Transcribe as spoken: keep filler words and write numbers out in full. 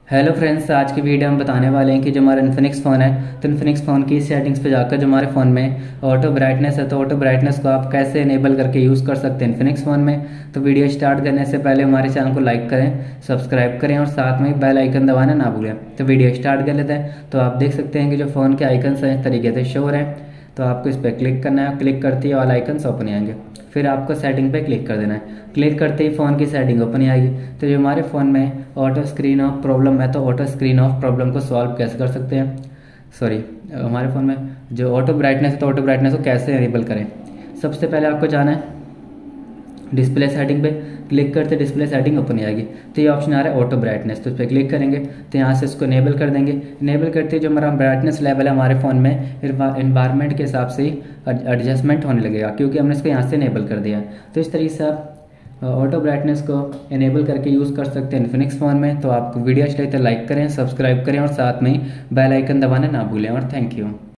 Hello friends, आज की video हम बताने वाले हैं कि जो हमारा इन्फिनिक्स फ़ोन है तो इन्फिनिक्स फ़ोन की सेटिंग्स पे जाकर जो हमारे फ़ोन में ऑटो ब्राइटनेस है तो ऑटो ब्राइटनेस को आप कैसे इनेबल करके यूज़ कर सकते हैं इन्फिनिक्स फ़ोन में। तो वीडियो स्टार्ट करने से पहले हमारे चैनल को लाइक करें, सब्सक्राइब करें और साथ में बेल आइकन दबाना ना भूलें। तो वीडियो स्टार्ट कर लेते हैं। तो आप देख सकते हैं कि जो फ़ोन के आइकन्स हैं इस तरीके से शो हो रहे हैं। तो आपको इस पर क्लिक करना है, क्लिक करते ही ऑल आइकन्स ओपन आएंगे। फिर आपको सेटिंग पे क्लिक कर देना है। क्लिक करते ही फ़ोन की सेटिंग ओपन आएगी। तो जो हमारे फ़ोन में ऑटो स्क्रीन ऑफ प्रॉब्लम है तो ऑटो स्क्रीन ऑफ प्रॉब्लम को सॉल्व कैसे कर सकते हैं, सॉरी हमारे फ़ोन में जो ऑटो ब्राइटनेस है तो ऑटो ब्राइटनेस को कैसे इनेबल करें। सबसे पहले आपको जाना है डिस्प्ले सेटिंग पे। क्लिक करते डिस्प्ले सेटिंग ओपन आएगी। तो ये ऑप्शन आ रहा है ऑटो ब्राइटनेस, तो इस पर क्लिक करेंगे तो यहाँ से इसको इनेबल कर देंगे। इनेबल करते ही जो हमारा ब्राइटनेस लेवल है हमारे फ़ोन में इन्वायरमेंट के हिसाब से ही एडजस्टमेंट होने लगेगा, क्योंकि हमने इसको यहाँ से इनेबल कर दिया है। तो इस तरीके से आप ऑटो ब्राइटनेस को इनेबल करके यूज़ कर सकते हैं इन्फिनिक्स फ़ोन में। तो आपको वीडियो अच्छी लगे तो लाइक करें, सब्सक्राइब करें और साथ में ही बेल आइकन दबाना ना भूलें। और थैंक यू।